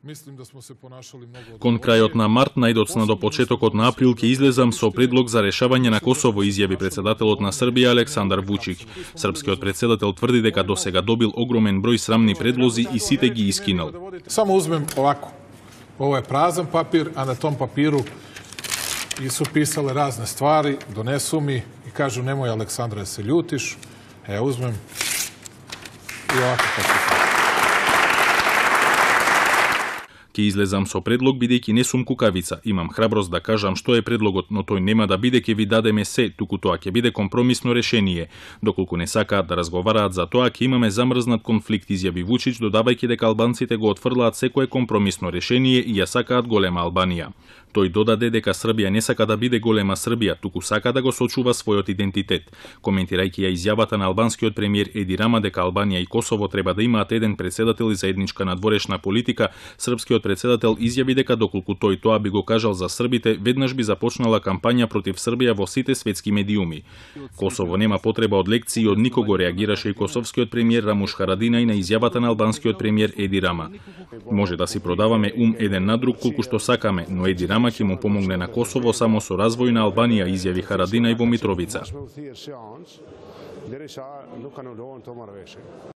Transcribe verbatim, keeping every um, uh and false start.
Кон крајот на март, најдоцна до почетокот на април, ќе излезам со предлог за решавање на Косово, изјави председателот на Србија Александар Вучич. Српскиот председател тврди дека до сега добил огромен број срамни предлози и сите ги искинал. Само узмем овако. Ovo je prazan papir, a na tom papiru su pisale razne stvari, donesu mi i kažu nemoj Aleksandra da se ljutiš, a ja uzmem i ovako potpisam. Ке излезам со предлог бидејќи не сум кукавица. Имам храброст да кажам што е предлогот, но тој нема да биде ке ви дадеме се, туку тоа ќе биде компромисно решение. Доколку не сакаат да разговараат за тоа, ќе имаме замрзнат конфликт, изјави Вучич, додавајќи дека албанците го отфрлаат секое компромисно решение и ја сакаат голема Албанија. Тој додаде дека Србија не сака да биде голема Србија, туку сака да го сочува својот идентитет. Коментирајќи ја изјавата на албанскиот премиер Еди Рама дека Албанија и Косово треба да имаат еден председател и заедничка надворешна политика, српскиот председател изјави дека доколку тој тоа би го кажал за србите, веднаш би започнала кампања против Србија во сите светски медиуми. Косово нема потреба од лекции од никого, реагираше и косовскиот премиер Рамуш Харадинај на изјавата на албанскиот премиер Еди Рама. Може да си продаваме ум еден на друг колку што сакаме, но Еди Рама ќе му помогне на Косово само со развој на Албанија, изјави Харадинај во Митровица.